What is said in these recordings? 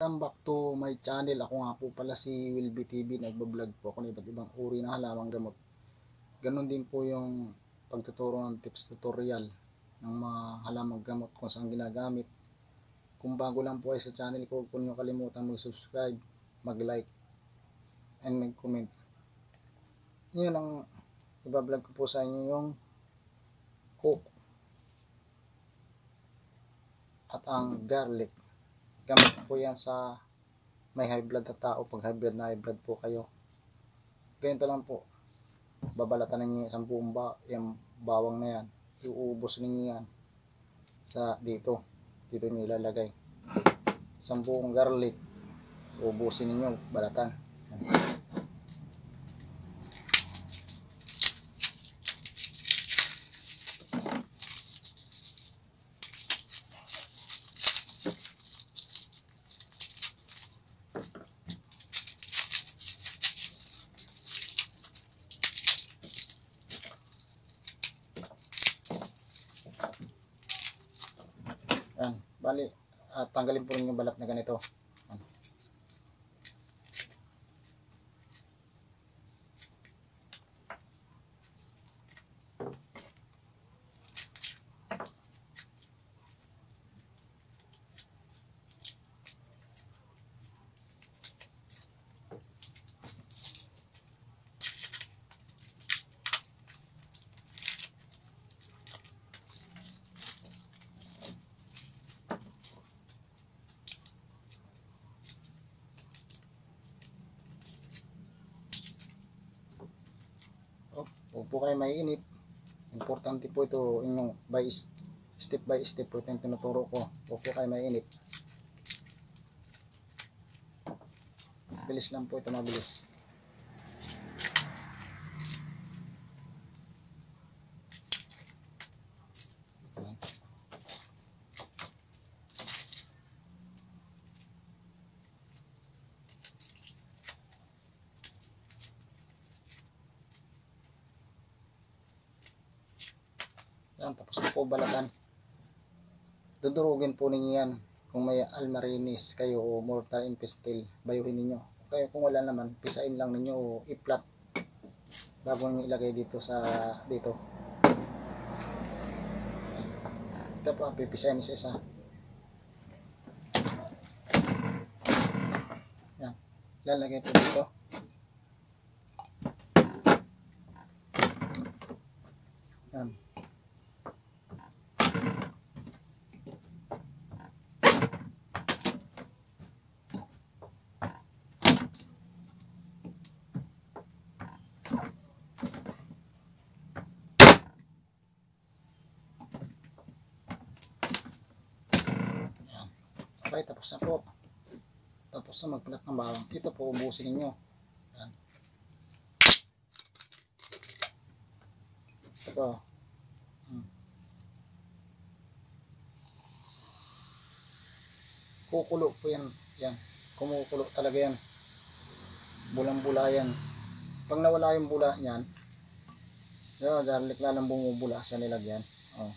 Welcome back to my channel. Ako nga po pala si Wilby TV. Nagbablog po ako ng iba't ibang uri ng halamang gamot. Ganon din po yung pagtuturo ng tips tutorial ng mga halamang gamot kung saan ginagamit. Kung bago lang po ay sa channel ko, huwag niyo kalimutan mag-subscribe, mag-like, and mag-comment. Yun ang ibablog ko po sa inyo, yung coke at ang garlic. Gamit po yan sa may high blood na tao. Pag high blood na high blood po kayo, ganito lang po, babalatan ninyo isang buong yung bawang na yan, iuubos ninyo yan sa dito nyo ilalagay. Isang buong garlic, uubusin ninyo, balatan. Yan, bali, tanggalin po rin yung balat na ganito. Yan. Huwag po kayo maiinip. Importante po ito, inyong step by step po ito yung tinuturo ko. Huwag po kayo maiinip. Bilis lang po ito, mabilis. Yan, tapos na po balatan. Dudurugin po ninyo yan. Kung may almarinis kayo o mortar and pestle, bayuhin ninyo. Kaya kung wala naman, pisain lang ninyo o i-flat bago nyo ilagay dito sa dito. Ito po, pipisain isa-isa. Yan, lalagay po dito. Yan. Okay, tapos na po. Tapos na magpalat ng bawang. Ito po, ubusin ninyo. Yan. Ito. Kukulo po yan. Yan. Kumukulo talaga yan. Bulang-bula yan. Pag nawala yung bula niyan, yun, garlic lalang bumubula siya nilagyan. Oh.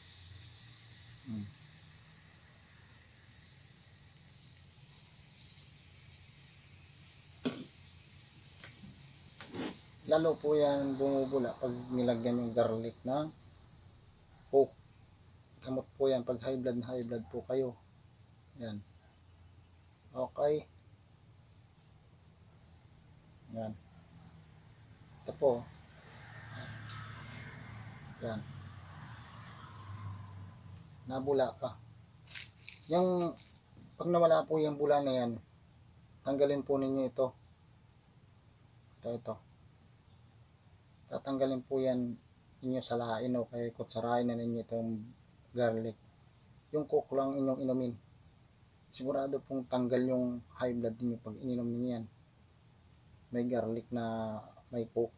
Lalo po yan bumubula pag nilagyan yung garlic na coke. Gamot po yan pag high blood po kayo. Yan. Okay. Yan. Ito po. Yan. Nabula pa. Yung pag nawala po yung bula na yan, tanggalin po ninyo ito. Ito. Tatanggalin po yan ninyo sa lain o kaya kutsarain na ninyo itong garlic. Yung coke lang inyong inumin. Sigurado pong tanggal yung high blood niyo pag ininom niyo yan. May garlic na may coke.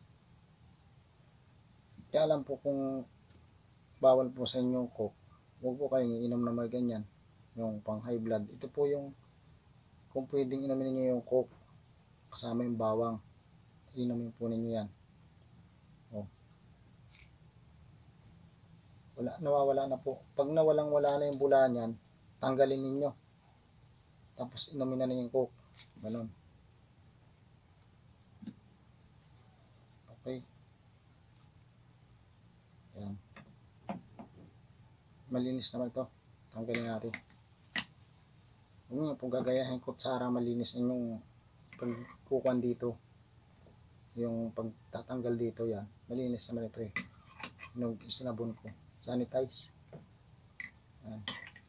Kaya alam po kung bawal po sa inyo coke, huwag po kayong iinom na may ganyan. Yung pang high blood. Ito po yung kung pwedeng inumin niyo yung coke kasama yung bawang. Inumin po ninyo yan. Oh. Nawawala na po. Pag wala na yung bula niyan, tanggalin ninyo. Tapos inumin na yung coke. Ganun. Okay. Yan. Malinis naman ito. Tanggalin natin. Huwag nyo pong gagayahin kutsara, malinis yung pagkukuhan dito. Yung pagtatanggal dito yan. Malinis naman ito eh. Yung sinabon ko. Sanitize. Yan.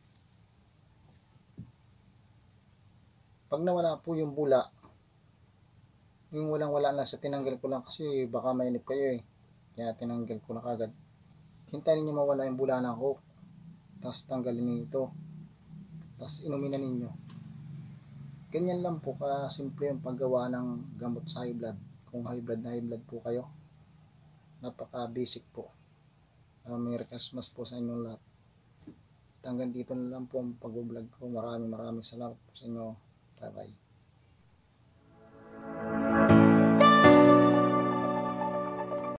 Pag nawala po yung bula, yung walang-wala na sa tinanggal ko lang kasi baka mainip kayo eh. Kaya tinanggal ko na kagad. Hintayin niyo mawala yung bula ng coke. Tapos tanggalin niyo ito. Tapos inumin na ninyo. Ganyan lang po kasimple yung paggawa ng gamot sa high blood. Kung high blood na high blood po kayo. Napaka basic po. Merry Christmas po sa inyong lahat. Hanggang dito na lang po ang pag-vlog ko. Maraming salamat po sa inyo. Bye bye.